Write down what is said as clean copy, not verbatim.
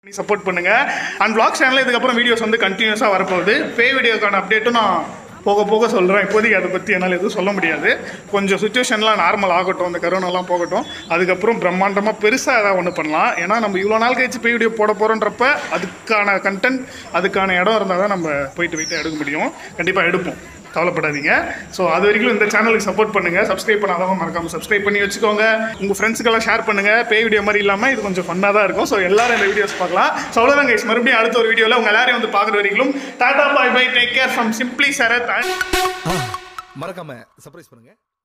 Support பண்ணுங்க. And vlog சேனல்ல இதுக்கப்புறம் வீடியோஸ் வந்து கண்டினியூஸாக வரப்போகுது. பே வீடியோக்கான அப்டேட்டும் நான் போக போக சொல்கிறேன். இப்போதைக்கு அதை பற்றி என்னால் எதுவும் சொல்ல முடியாது. கொஞ்சம் சுச்சுவேஷன்லாம் நார்மல் ஆகட்டும், அந்த கரோனாலாம் போகட்டும். அதுக்கப்புறம் பிரம்மாண்டமாக பெருசாக ஏதாவது ஒன்று பண்ணலாம். ஏன்னா நம்ம இவ்வளோ நாள் கழிச்சு பே வீடியோ போட போகிறோன்றப்ப அதுக்கான கண்டென்ட், அதுக்கான இடம் இருந்தால் தான் நம்ம போயிட்டு எடுக்க முடியும். கண்டிப்பாக எடுப்போம், கவலைப்படாதீங்க. ஸோ அது வரைக்கும் இந்த சேனலுக்கு சப்போர்ட் பண்ணுங்கள். சப்ஸ்கிரைப் பண்ணாதவங்க மறக்காமல் சப்ஸ்கிரைப் பண்ணி வச்சுக்கோங்க. உங்கள் ஃப்ரெண்ட்ஸுக்கெல்லாம் ஷேர் பண்ணுங்கள். பே வீடியோ மாதிரி இல்லாமல் இது கொஞ்சம் ஃபன்னாக தான் இருக்கும். ஸோ எல்லாரும் இந்த வீடியோஸ் பார்க்கலாம். ஸோ அவ்வளோதான் கைஸ், மறுபடியும் அடுத்த ஒரு வீடியோவில் உங்கள் எல்லாரையும் வந்து பார்க்குற வரைக்கும் tata bye bye, take care from Simply Sarath. மறக்காம சர்ப்ரைஸ் பண்ணுங்க.